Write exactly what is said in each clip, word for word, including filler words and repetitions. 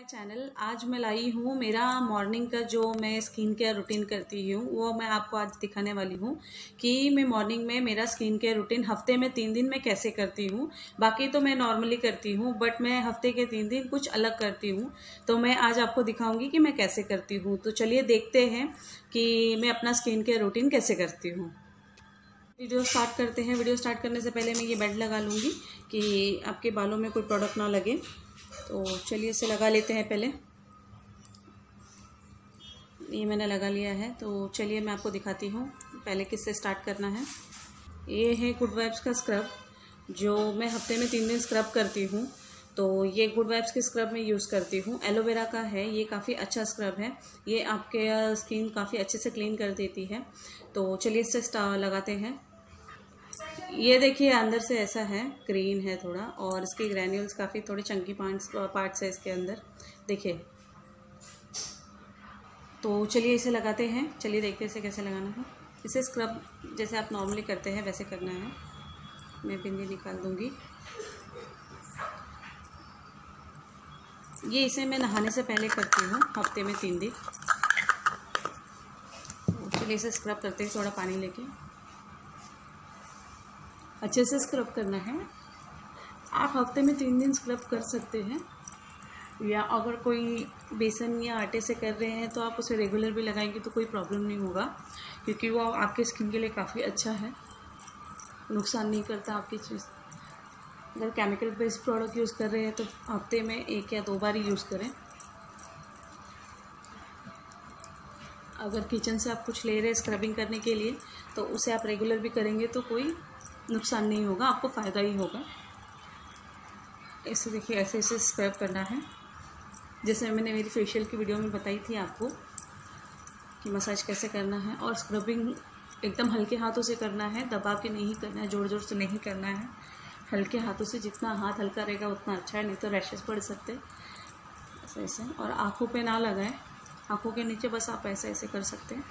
Channel. आज मैं लाई हूँ मेरा मॉर्निंग का जो मैं स्किन केयर रूटीन करती हूँ वो मैं आपको आज दिखाने वाली हूँ कि मैं मॉर्निंग में मेरा स्किन केयर रूटीन हफ्ते में तीन दिन मैं कैसे करती हूँ। बाकी तो मैं नॉर्मली करती हूँ बट मैं हफ्ते के तीन दिन कुछ अलग करती हूँ, तो मैं आज आपको दिखाऊंगी कि मैं कैसे करती हूँ। तो चलिए देखते हैं कि मैं अपना स्किन केयर रूटीन कैसे करती हूँ। वीडियो स्टार्ट करते हैं। वीडियो स्टार्ट करने से पहले मैं ये बेल्ट लगा लूँगी कि आपके बालों में कोई प्रोडक्ट ना लगे। तो चलिए इसे लगा लेते हैं। पहले ये मैंने लगा लिया है, तो चलिए मैं आपको दिखाती हूँ पहले किससे स्टार्ट करना है। ये है गुड वाइब्स का स्क्रब जो मैं हफ्ते में तीन दिन स्क्रब करती हूँ। तो ये गुड वाइब्स की स्क्रब मैं यूज़ करती हूँ, एलोवेरा का है। ये काफ़ी अच्छा स्क्रब है, ये आपके स्किन काफ़ी अच्छे से क्लीन कर देती है। तो चलिए इससे लगाते हैं। ये देखिए अंदर से ऐसा है, ग्रीन है थोड़ा, और इसके ग्रैन्यूल्स काफ़ी थोड़े चंकी पार्ट्स पार्ट्स है इसके अंदर, देखिए। तो चलिए इसे लगाते हैं। चलिए देखते हैं इसे कैसे लगाना है। इसे स्क्रब जैसे आप नॉर्मली करते हैं वैसे करना है। मैं बिंदी निकाल दूंगी। ये इसे मैं नहाने से पहले करती हूँ हफ्ते में तीन दिन। तो चलिए इसे स्क्रब करते हैं थोड़ा पानी लेके। अच्छे से स्क्रब करना है। आप हफ्ते में तीन दिन स्क्रब कर सकते हैं, या अगर कोई बेसन या आटे से कर रहे हैं तो आप उसे रेगुलर भी लगाएंगे तो कोई प्रॉब्लम नहीं होगा, क्योंकि वो आपके स्किन के लिए काफ़ी अच्छा है, नुकसान नहीं करता आपकी चीज़। अगर केमिकल बेस्ड प्रोडक्ट यूज़ कर रहे हैं तो हफ्ते में एक या दो बार ही यूज़ करें। अगर किचन से आप कुछ ले रहे हैं स्क्रबिंग करने के लिए तो उसे आप रेगुलर भी करेंगे तो कोई नुकसान नहीं होगा, आपको फ़ायदा ही होगा। ऐसे देखिए, ऐसे ऐसे स्क्रब करना है जैसे मैंने मेरी फेशियल की वीडियो में बताई थी आपको कि मसाज कैसे करना है। और स्क्रबिंग एकदम हल्के हाथों से करना है, दबा के नहीं करना है, ज़ोर ज़ोर से नहीं करना है। हल्के हाथों से, जितना हाथ हल्का रहेगा उतना अच्छा है, नहीं तो रैशेस पड़ सकते। ऐसे ऐसे, और आँखों पे ना लगाएं, आँखों के नीचे बस आप ऐसे ऐसे कर सकते हैं।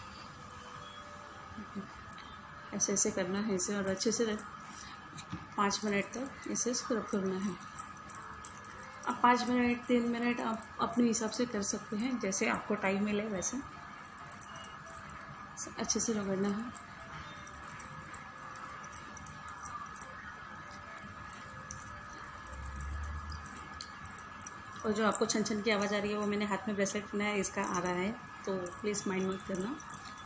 ऐसे ऐसे करना है इसे, और अच्छे से पाँच मिनट तक इसे स्क्रब करना है। अब पाँच मिनट तीन मिनट आप अपने हिसाब से कर सकते हैं, जैसे आपको टाइम मिले वैसे अच्छे से रगड़ना है। और जो आपको छन छन की आवाज़ आ रही है वो मैंने हाथ में ब्रेसलेट पहना है इसका आ रहा है, तो प्लीज़ माइंड मत करना।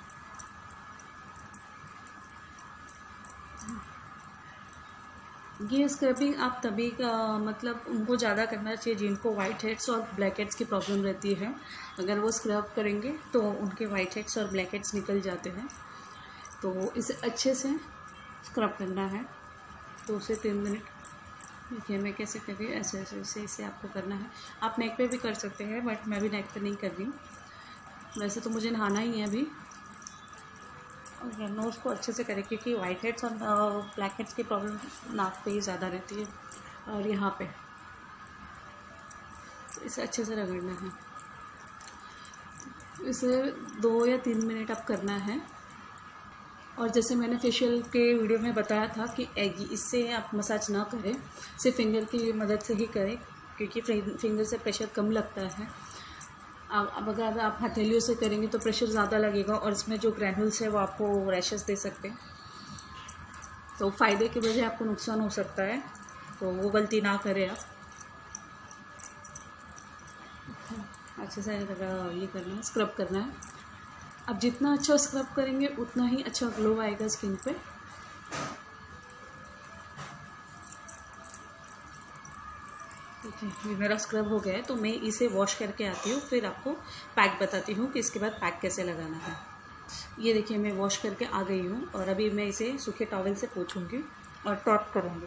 ये स्क्रबिंग आप तभी का मतलब उनको ज़्यादा करना चाहिए जिनको वाइट हेड्स और ब्लैक हेड्स की प्रॉब्लम रहती है। अगर वो स्क्रब करेंगे तो उनके वाइट हेड्स और ब्लैक हेड्स निकल जाते हैं। तो इसे अच्छे से स्क्रब करना है दो से तीन मिनट। देखिए मैं कैसे कर रही हूँ, ऐसे ऐसे ऐसे इसे आपको करना है। आप नेक पे भी कर सकते हैं बट मैं भी नेक पे नहीं कर रही हूँ, वैसे तो मुझे नहाना ही है अभी। और नोज़ को अच्छे से करें क्योंकि वाइट हेड्स और ब्लैक हेड्स की प्रॉब्लम नाक पे ही ज़्यादा रहती है और यहाँ पे। तो इसे अच्छे से रगड़ना है। इसे दो या तीन मिनट आप करना है। और जैसे मैंने फेशियल के वीडियो में बताया था कि इससे आप मसाज ना करें, सिर्फ फिंगर की मदद से ही करें, क्योंकि फिंगर से प्रेशर कम लगता है। अब अगर आप हथेलियों से करेंगे तो प्रेशर ज़्यादा लगेगा और इसमें जो ग्रैन्यूल्स है वो आपको रैशेस दे सकते हैं, तो फ़ायदे के बजाय आपको नुकसान हो सकता है, तो वो गलती ना करें आप। अच्छे से ये करना है, स्क्रब करना है। अब जितना अच्छा स्क्रब करेंगे उतना ही अच्छा ग्लो आएगा स्किन पे। ठीक है, ये मेरा स्क्रब हो गया है, तो मैं इसे वॉश करके आती हूँ, फिर आपको पैक बताती हूँ कि इसके बाद पैक कैसे लगाना है। ये देखिए मैं वॉश करके आ गई हूँ और अभी मैं इसे सूखे टॉवल से पोंछूंगी और टॉप करूँगी।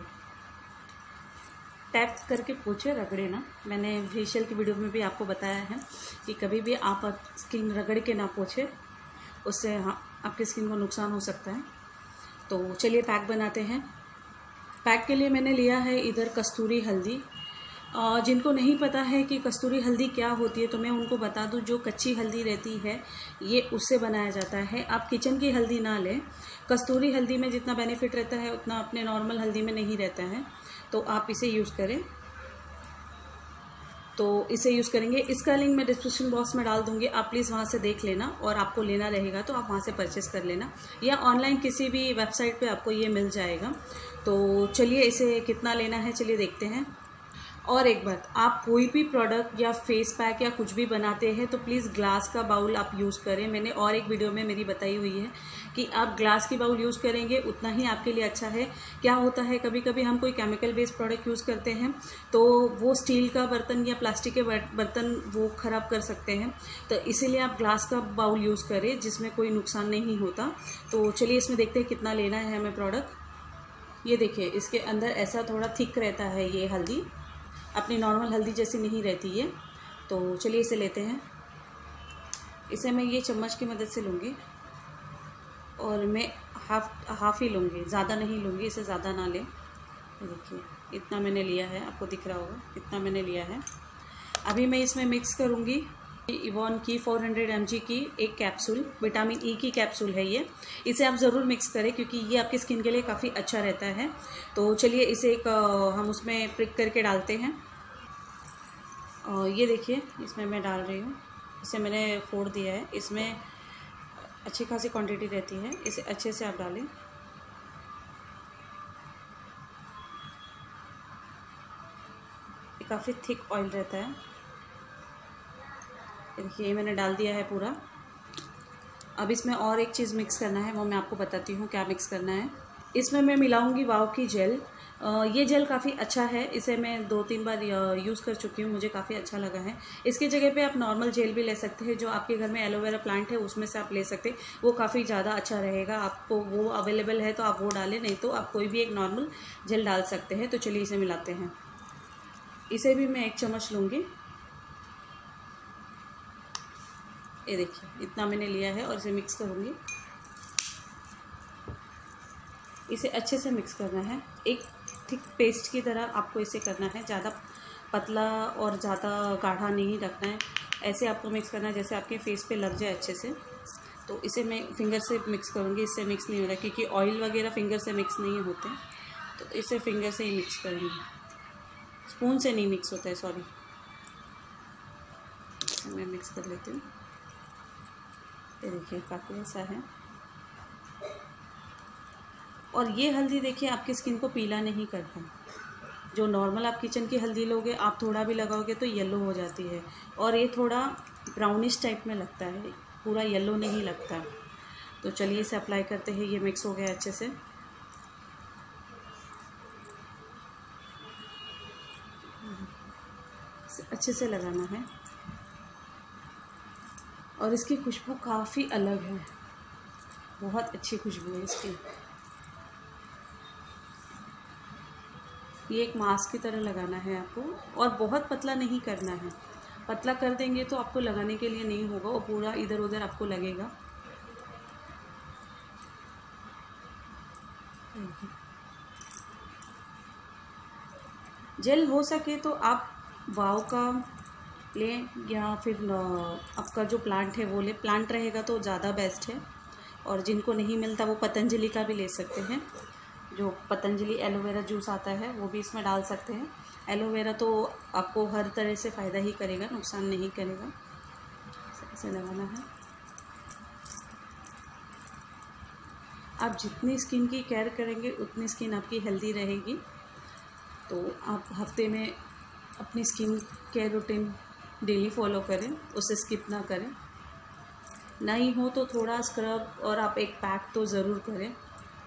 टैप करके पोंछे, रगड़े ना। मैंने फेशियल की वीडियो में भी आपको बताया है कि कभी भी आप स्किन रगड़ के ना पोंछे, उससे आपकी स्किन को नुकसान हो सकता है। तो चलिए पैक बनाते हैं। पैक के लिए मैंने लिया है इधर कस्तूरी हल्दी। जिनको नहीं पता है कि कस्तूरी हल्दी क्या होती है तो मैं उनको बता दूं, जो कच्ची हल्दी रहती है ये उससे बनाया जाता है। आप किचन की हल्दी ना लें। कस्तूरी हल्दी में जितना बेनिफिट रहता है उतना अपने नॉर्मल हल्दी में नहीं रहता है, तो आप इसे यूज़ करें। तो इसे यूज़ करेंगे। इसका लिंक मैं डिस्क्रिप्शन बॉक्स में डाल दूंगी, आप प्लीज़ वहाँ से देख लेना, और आपको लेना रहेगा तो आप वहाँ से परचेस कर लेना, या ऑनलाइन किसी भी वेबसाइट पे आपको ये मिल जाएगा। तो चलिए इसे कितना लेना है चलिए देखते हैं। और एक बात, आप कोई भी प्रोडक्ट या फेस पैक या कुछ भी बनाते हैं तो प्लीज़ ग्लास का बाउल आप यूज़ करें। मैंने और एक वीडियो में मेरी बताई हुई है कि आप ग्लास की बाउल यूज़ करेंगे उतना ही आपके लिए अच्छा है। क्या होता है, कभी कभी हम कोई केमिकल बेस्ड प्रोडक्ट यूज़ करते हैं तो वो स्टील का बर्तन या प्लास्टिक के बर्तन वो ख़राब कर सकते हैं, तो इसीलिए आप ग्लास का बाउल यूज़ करें जिसमें कोई नुकसान नहीं होता। तो चलिए इसमें देखते हैं कितना लेना है हमें प्रोडक्ट। ये देखिए, इसके अंदर ऐसा थोड़ा थिक रहता है, ये हल्दी अपनी नॉर्मल हल्दी जैसी नहीं रहती है। तो चलिए इसे लेते हैं। इसे मैं ये चम्मच की मदद से लूँगी, और मैं हाफ हाफ ही लूँगी, ज़्यादा नहीं लूँगी, इसे ज़्यादा ना लें। देखिए इतना मैंने लिया है, आपको दिख रहा होगा इतना मैंने लिया है। अभी मैं इसमें मिक्स करूँगी इवॉन की चार सौ एम जी की एक कैप्सूल, विटामिन ई की कैप्सूल है ये। इसे आप ज़रूर मिक्स करें क्योंकि ये आपकी स्किन के लिए काफ़ी अच्छा रहता है। तो चलिए इसे एक हम उसमें प्रिक करके डालते हैं। और ये देखिए इसमें मैं डाल रही हूँ, इसे मैंने फोड़ दिया है। इसमें अच्छी खासी क्वांटिटी रहती है, इसे अच्छे से आप डालें। काफ़ी थिक ऑयल रहता है। देखिए मैंने डाल दिया है पूरा। अब इसमें और एक चीज़ मिक्स करना है, वो मैं आपको बताती हूँ क्या मिक्स करना है। इसमें मैं मिलाऊंगी वाव की जेल। ये जेल काफ़ी अच्छा है, इसे मैं दो तीन बार यूज़ कर चुकी हूँ, मुझे काफ़ी अच्छा लगा है। इसके जगह पे आप नॉर्मल जेल भी ले सकते हैं, जो आपके घर में एलोवेरा प्लांट है उसमें से आप ले सकते हैं, वो काफ़ी ज़्यादा अच्छा रहेगा। आपको वो अवेलेबल है तो आप वो डालें, नहीं तो आप कोई भी एक नॉर्मल जेल डाल सकते हैं। तो चलिए इसे मिलाते हैं। इसे भी मैं एक चम्मच लूँगी। ये देखिए इतना मैंने लिया है, और इसे मिक्स करूँगी। इसे अच्छे से मिक्स करना है, एक थिक पेस्ट की तरह आपको इसे करना है। ज़्यादा पतला और ज़्यादा गाढ़ा नहीं रखना है, ऐसे आपको मिक्स करना है जैसे आपके फेस पे लग जाए अच्छे से। तो इसे मैं फिंगर से मिक्स करूँगी, इससे मिक्स नहीं हो रहा क्योंकि ऑयल वगैरह फिंगर से मिक्स नहीं होते, तो इसे फिंगर से ही मिक्स करूँगी, स्पून से नहीं मिक्स होता है, सॉरी। इसे मैं मिक्स कर लेती हूँ। ये देखिए काफ़ी ऐसा है। और ये हल्दी देखिए आपकी स्किन को पीला नहीं करता। जो नॉर्मल आप किचन की हल्दी लोगे, आप थोड़ा भी लगाओगे तो येलो हो जाती है, और ये थोड़ा ब्राउनिश टाइप में लगता है, पूरा येलो नहीं लगता। तो चलिए इसे अप्लाई करते हैं। ये मिक्स हो गया अच्छे से। अच्छे से लगाना है, और इसकी खुशबू काफ़ी अलग है, बहुत अच्छी खुशबू है इसकी। ये एक मास्क की तरह लगाना है आपको, और बहुत पतला नहीं करना है। पतला कर देंगे तो आपको लगाने के लिए नहीं होगा, और पूरा इधर उधर आपको लगेगा। जेल हो सके तो आप वाव का लें, या फिर आपका जो प्लांट है वो ले। प्लांट रहेगा तो ज़्यादा बेस्ट है, और जिनको नहीं मिलता वो पतंजलि का भी ले सकते हैं। जो पतंजलि एलोवेरा जूस आता है वो भी इसमें डाल सकते हैं। एलोवेरा तो आपको हर तरह से फ़ायदा ही करेगा, नुकसान नहीं करेगा। ऐसे लगाना है। आप जितनी स्किन की केयर करेंगे उतनी स्किन आपकी हेल्दी रहेगी। तो आप हफ्ते में अपनी skin care routine daily follow करें, उसे स्किप ना करें। नहीं हो तो थोड़ा स्क्रब और आप एक पैक तो ज़रूर करें।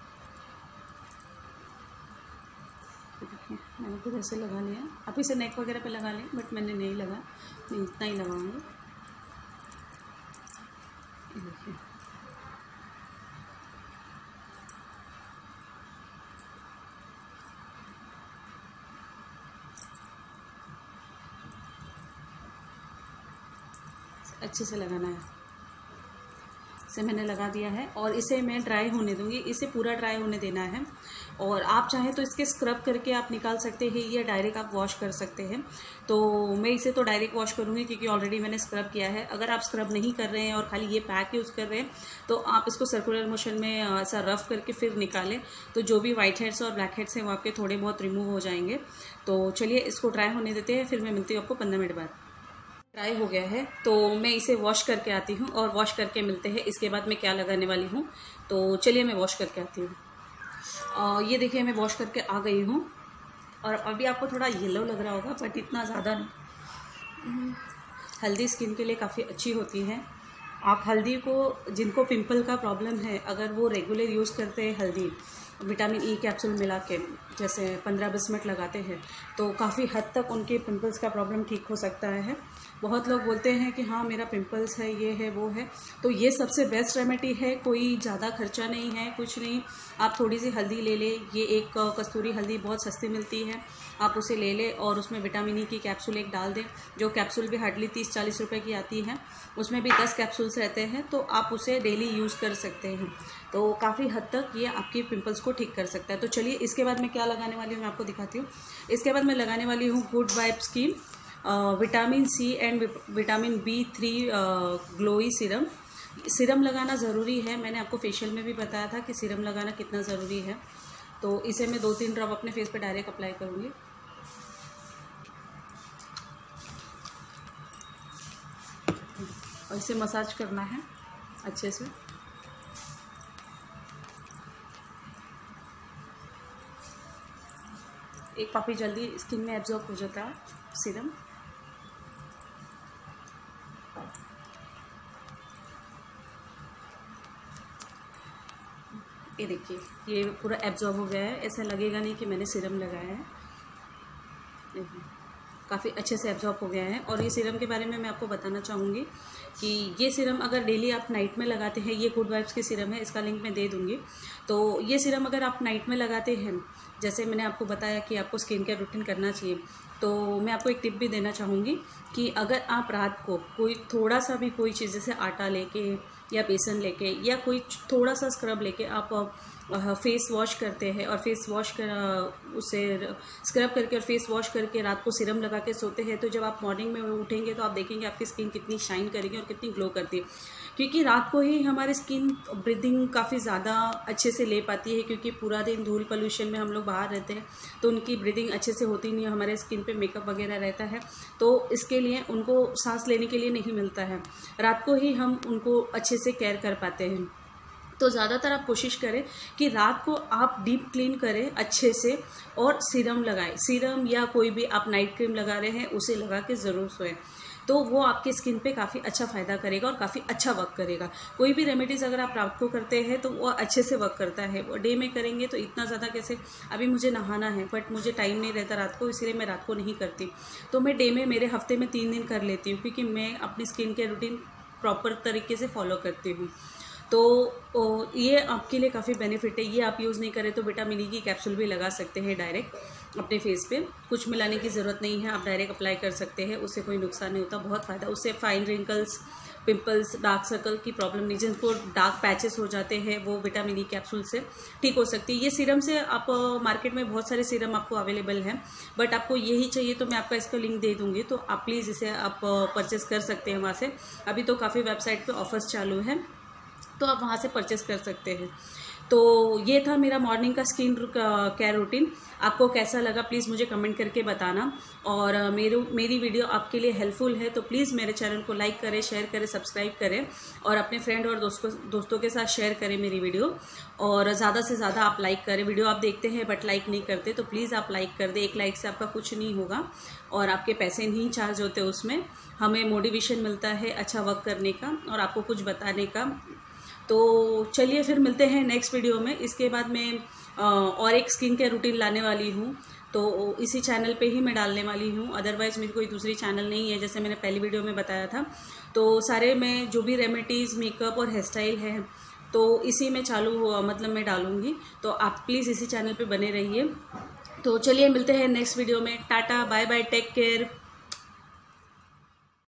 मैंने तो वैसे लगा लिया, आप इसे नेक वगैरह पे लगा लें, बट मैंने नहीं लगा, मैं इतना ही लगाऊंगी। देखिए अच्छे से लगाना है। इसे मैंने लगा दिया है और इसे मैं ड्राई होने दूंगी। इसे पूरा ड्राई होने देना है और आप चाहें तो इसके स्क्रब करके आप निकाल सकते हैं या डायरेक्ट आप वॉश कर सकते हैं। तो मैं इसे तो डायरेक्ट वॉश करूँगी क्योंकि ऑलरेडी मैंने स्क्रब किया है। अगर आप स्क्रब नहीं कर रहे हैं और खाली ये पैक यूज़ कर रहे हैं तो आप इसको सर्कुलर मोशन में ऐसा रफ करके फिर निकालें, तो जो भी वाइट हेड्स और ब्लैक हेड्स हैं वो आपके थोड़े बहुत रिमूव हो जाएंगे। तो चलिए इसको ड्राई होने देते हैं, फिर मैं मिलती हूँ आपको पंद्रह मिनट बाद। ड्राई हो गया है तो मैं इसे वॉश करके आती हूँ और वॉश करके मिलते हैं इसके बाद मैं क्या लगाने वाली हूँ। तो चलिए मैं वॉश करके आती हूँ। ये देखिए मैं वॉश करके आ गई हूँ और अभी आपको थोड़ा येलो लग रहा होगा बट इतना ज़्यादा नहीं। हल्दी स्किन के लिए काफ़ी अच्छी होती है। आप हल्दी को, जिनको पिंपल का प्रॉब्लम है, अगर वो रेगुलर यूज़ करते हैं हल्दी विटामिन ई कैप्सूल मिला के, जैसे पंद्रह बीस मिनट लगाते हैं, तो काफ़ी हद तक उनके पिंपल्स का प्रॉब्लम ठीक हो सकता है। बहुत लोग बोलते हैं कि हाँ मेरा पिंपल्स है, ये है वो है, तो ये सबसे बेस्ट रेमेडी है। कोई ज़्यादा खर्चा नहीं है, कुछ नहीं। आप थोड़ी सी हल्दी ले लें, ये एक कस्तूरी हल्दी बहुत सस्ती मिलती है, आप उसे ले लें और उसमें विटामिन ई की कैप्सूल एक डाल दें। जो कैप्सूल भी हार्डली तीस चालीस रुपए की आती है, उसमें भी दस कैप्सूल्स रहते हैं, तो आप उसे डेली यूज़ कर सकते हैं। तो काफ़ी हद तक ये आपकी पिंपल्स को ठीक कर सकता है। तो चलिए इसके बाद मैं क्या लगाने वाली हूँ मैं आपको दिखाती हूँ। इसके बाद मैं लगाने वाली हूँ गुड वाइब्स की vitamin C and vitamin B three glowy serum. Serum लगाना ज़रूरी है, मैंने आपको फेशियल में भी बताया था कि सीरम लगाना कितना ज़रूरी है। तो इसे मैं दो तीन ड्रॉप अपने फेस पे डायरेक्ट अप्लाई करूँगी। और इसे मसाज करना है अच्छे से। एक काफ़ी जल्दी स्किन में एब्जॉर्ब हो जाता है सीरम। ये देखिए ये पूरा एब्जॉर्ब हो गया है, ऐसा लगेगा नहीं कि मैंने सीरम लगाया है। काफ़ी अच्छे से एब्जॉर्ब हो गया है। और ये सीरम के बारे में मैं आपको बताना चाहूँगी कि ये सीरम अगर डेली आप नाइट में लगाते हैं, ये गुड वाइब्स की सीरम है, इसका लिंक मैं दे दूँगी। तो ये सीरम अगर आप नाइट में लगाते हैं, जैसे मैंने आपको बताया कि आपको स्किन केयर रूटीन करना चाहिए, तो मैं आपको एक टिप भी देना चाहूँगी कि अगर आप रात को कोई थोड़ा सा भी कोई चीज़ जैसे आटा लेके या बेसन लेके या कोई थोड़ा सा स्क्रब लेके आप फेस वॉश करते हैं और फेस वॉश कर उसे स्क्रब करके और फेस वॉश करके रात को सीरम लगा के सोते हैं, तो जब आप मॉर्निंग में उठेंगे तो आप देखेंगे आपकी स्किन कितनी शाइन करेगी और कितनी ग्लो करती है। क्योंकि रात को ही हमारी स्किन ब्रीदिंग काफ़ी ज़्यादा अच्छे से ले पाती है, क्योंकि पूरा दिन धूल पोल्यूशन में हम लोग बाहर रहते हैं तो उनकी ब्रीदिंग अच्छे से होती नहीं है, हमारे स्किन पे मेकअप वगैरह रहता है, तो इसके लिए उनको सांस लेने के लिए नहीं मिलता है। रात को ही हम उनको अच्छे से केयर कर पाते हैं। तो ज़्यादातर आप कोशिश करें कि रात को आप डीप क्लीन करें अच्छे से और सीरम लगाएं। सीरम या कोई भी आप नाइट क्रीम लगा रहे हैं उसे लगा के ज़रूर सोएं, तो वो आपकी स्किन पे काफ़ी अच्छा फ़ायदा करेगा और काफ़ी अच्छा वर्क करेगा। कोई भी रेमेडीज़ अगर आप रात को करते हैं तो वो अच्छे से वर्क करता है, वो डे में करेंगे तो इतना ज़्यादा कैसे। अभी मुझे नहाना है बट मुझे टाइम नहीं रहता रात को, इसलिए मैं रात को नहीं करती। तो मैं डे में मेरे हफ्ते में तीन दिन कर लेती हूँ, क्योंकि मैं अपनी स्किन केयर रूटीन प्रॉपर तरीके से फॉलो करती हूँ। तो ये आपके लिए काफ़ी बेनिफिट है। ये आप यूज़ नहीं करें तो विटामिन ई की कैप्सूल भी लगा सकते हैं डायरेक्ट अपने फेस पे, कुछ मिलाने की ज़रूरत नहीं है, आप डायरेक्ट अप्लाई कर सकते हैं, उससे कोई नुकसान नहीं होता, बहुत फ़ायदा। उससे fine wrinkles, pimples, dark circle की प्रॉब्लम नहीं, जिनको डार्क पैचेस हो जाते हैं वो विटामिन ई कैप्सूल से ठीक हो सकती है। ये सीरम से आप मार्केट में बहुत सारे सीरम आपको अवेलेबल हैं, बट आपको यही चाहिए तो मैं आपका इसका लिंक दे दूँगी, तो आप प्लीज़ इसे आप परचेस कर सकते हैं वहाँ से। अभी तो काफ़ी वेबसाइट पर ऑफर्स चालू हैं, तो आप वहाँ से परचेस कर सकते हैं। तो ये था मेरा मॉर्निंग का स्किन केयर रूटीन। आपको कैसा लगा प्लीज़ मुझे कमेंट करके बताना। और मेरी मेरी वीडियो आपके लिए हेल्पफुल है तो प्लीज़ मेरे चैनल को लाइक करें, शेयर करें, सब्सक्राइब करें और अपने फ्रेंड और दोस्तों दोस्तों के साथ शेयर करें मेरी वीडियो। और ज़्यादा से ज़्यादा आप लाइक करें। वीडियो आप देखते हैं बट लाइक नहीं करते, तो प्लीज़ आप लाइक कर दें। एक लाइक से आपका कुछ नहीं होगा और आपके पैसे नहीं चार्ज होते, उसमें हमें मोटिवेशन मिलता है अच्छा वर्क करने का और आपको कुछ बताने का। तो चलिए फिर मिलते हैं नेक्स्ट वीडियो में। इसके बाद मैं और एक स्किन केयर रूटीन लाने वाली हूँ, तो इसी चैनल पे ही मैं डालने वाली हूँ। अदरवाइज़ मेरी कोई दूसरी चैनल नहीं है, जैसे मैंने पहली वीडियो में बताया था। तो सारे मैं जो भी रेमेडीज़, मेकअप और हेयर स्टाइल है तो इसी में चालू हुआ मतलब मैं डालूँगी, तो आप प्लीज़ इसी चैनल पे बने रहिए। तो चलिए मिलते हैं नेक्स्ट वीडियो में। Tata, bye bye, take care.